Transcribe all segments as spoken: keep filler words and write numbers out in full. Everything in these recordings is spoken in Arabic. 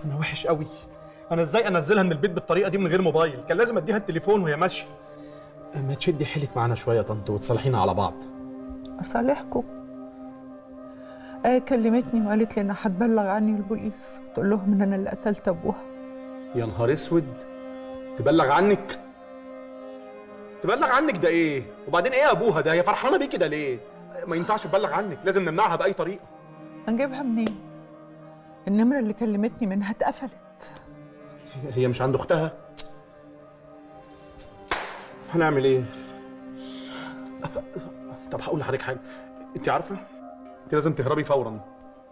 انا وحش قوي. انا ازاي انزلها من البيت بالطريقه دي من غير موبايل؟ كان لازم اديها التليفون وهي ماشيه. ما تشدي حيلك معانا شويه يا طنط وتصالحينا على بعض. اصالحكم؟ آية كلمتني وقالت لي انها هتبلغ عني البوليس، تقول لهم ان انا اللي قتلت ابوها. يا نهار اسود، تبلغ عنك؟ تبلغ عنك ده ايه؟ وبعدين ايه ابوها ده؟ هي فرحانه بيه كده ليه؟ ما ينفعش تبلغ عنك، لازم نمنعها باي طريقه. هنجيبها منين؟ النمره اللي كلمتني منها اتقفلت. هي مش عند اختها؟ هنعمل ايه؟ طب هقول لحضرتك حاجه، انت عارفه انت لازم تهربي فورا.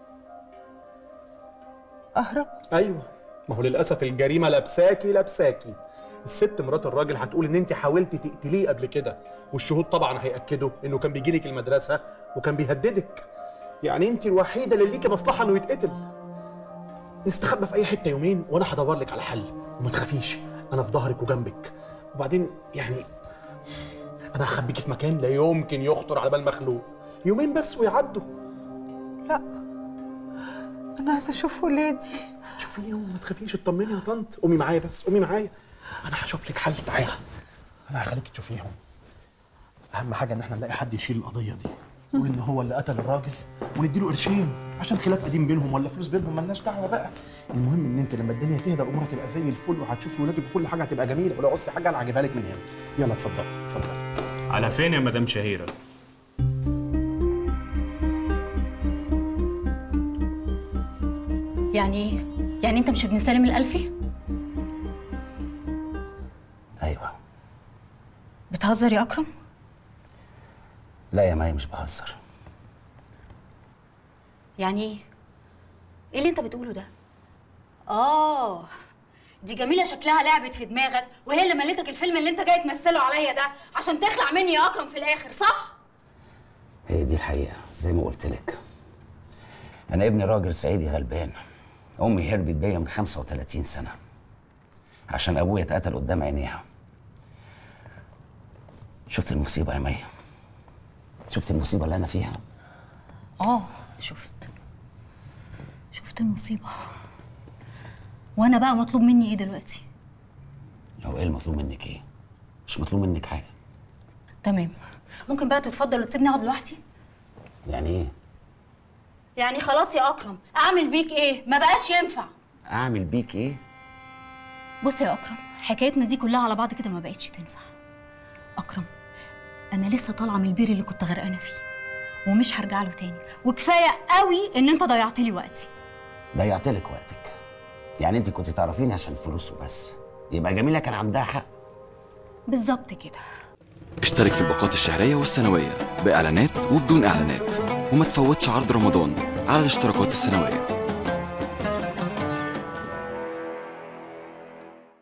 اهرب؟ ايوه، ما هو للاسف الجريمه لابساكي لابساكي. الست مرات الراجل هتقول ان انت حاولتي تقتليه قبل كده، والشهود طبعا هياكدوا انه كان بيجي لك المدرسه وكان بيهددك. يعني انت الوحيده اللي ليكي مصلحه انه يتقتل. نستخبى في اي حته يومين وانا هدور لك على حل، وما تخافيش انا في ظهرك وجنبك. وبعدين يعني انا هخبيكي في مكان لا يمكن يخطر على بال مخلوق. يومين بس ويعدوا. لا، انا عايزه اشوف ولادي. شوفيهم، ما تخافيش، اطمني يا طنط. قومي معايا بس، قومي معايا، انا هشوف لك حل. تعالي، انا هخليكي تشوفيهم. اهم حاجه ان احنا نلاقي حد يشيل القضيه دي، يقول ان هو اللي قتل الراجل، ونديله قرشين عشان خلاف قديم بينهم ولا فلوس بينهم، مالناش دعوه بقى. المهم ان انت لما الدنيا تهدى الامور هتبقى زي الفل، وهتشوفي ولادك وكل حاجه هتبقى جميله. ولو عوزتي حاجه انا هجيبها لك من هنا. يلا اتفضلي اتفضلي. على فين يا مدام شهيره؟ يعني ايه؟ يعني انت مش ابن سالم الألفي؟ ايوه. بتهزر يا اكرم؟ لا يا ماي، مش بهزر. يعني ايه؟ ايه اللي انت بتقوله ده؟ اه، دي جميله شكلها لعبت في دماغك، وهي اللي ملتك الفيلم اللي انت جاي تمثله عليا ده عشان تخلع مني يا اكرم في الاخر، صح؟ هي دي الحقيقه زي ما قلت لك. انا ابني راجل صعيدي غلبان، امي هربت بيا من خمسة وثلاثين سنه عشان ابويا اتقتل قدام عينيها. شفت المصيبه يا مي؟ شفت المصيبه اللي انا فيها؟ اه شفت شفت المصيبه. وانا بقى مطلوب مني ايه دلوقتي؟ هو ايه المطلوب منك؟ ايه؟ مش مطلوب منك حاجه. تمام، ممكن بقى تتفضل وتسيبني اقعد لوحدي؟ يعني ايه؟ يعني خلاص يا اكرم، اعمل بيك ايه؟ ما بقاش ينفع. اعمل بيك ايه؟ بص يا اكرم، حكايتنا دي كلها على بعض كده ما بقتش تنفع. اكرم، انا لسه طالعه من البير اللي كنت غرقانه فيه، ومش هرجع له تاني، وكفايه قوي ان انت ضيعت لي وقتي. ضيعت لك وقتك؟ يعني انت كنت تعرفيني عشان الفلوس وبس؟ يبقى جميله كان عندها حق. بالظبط كده. اشترك في الباقات الشهريه والسنويه باعلانات وبدون اعلانات، وما تفوتش عرض رمضان على الاشتراكات السنويه.